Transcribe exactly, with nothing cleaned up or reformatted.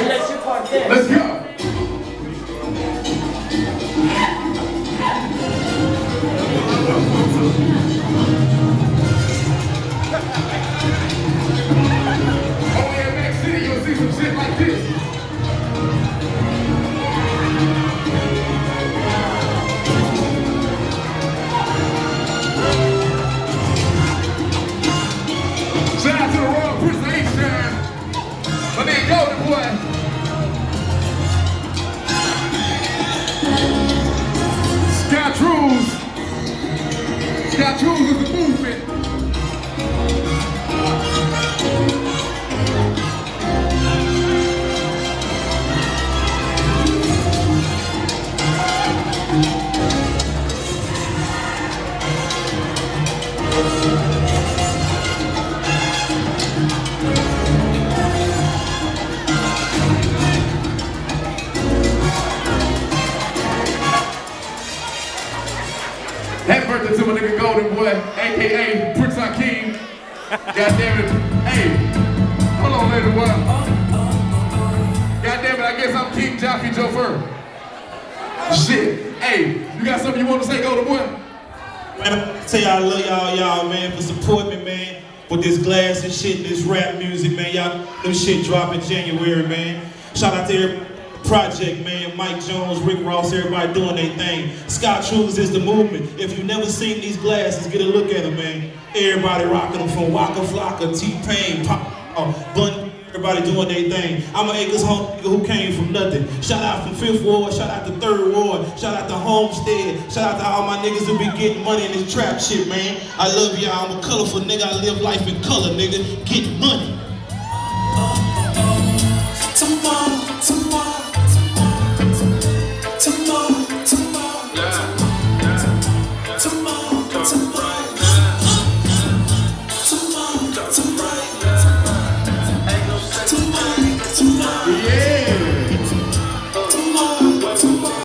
Let's go. Oh yeah, next city, you'll see some shit like this. Shout out to the Royal Prince of H-Town. My man Golden Boy. Scott Trues. Scott Trues is the movement. Happy birthday to my nigga Golden Boy, A K A Prince Hakeem. God damn it. Hey, hold on later, boy. God damn it, I guess I'm King Joffy Chauffeur. Shit. Hey, you got something you want to say, Golden Boy? Man, I tell y'all I love y'all, y'all, man, for supporting me, man. With this glass and shit, this rap music, man. Y'all, new shit drop in January, man. Shout out to everybody. Project, man, Mike Jones, Rick Ross, everybody doing their thing. Scott Trues is the movement. If you've never seen these glasses, get a look at them, man. Everybody rocking them from Waka Flocka, T-Pain, Pop, uh, Bun, everybody doing their thing. I'm an Acres home nigga who came from nothing. Shout out from Fifth Ward, shout out to Third Ward, shout out to Homestead, shout out to all my niggas who be getting money in this trap shit, man. I love y'all. I'm a colorful nigga. I live life in color, nigga. Get money.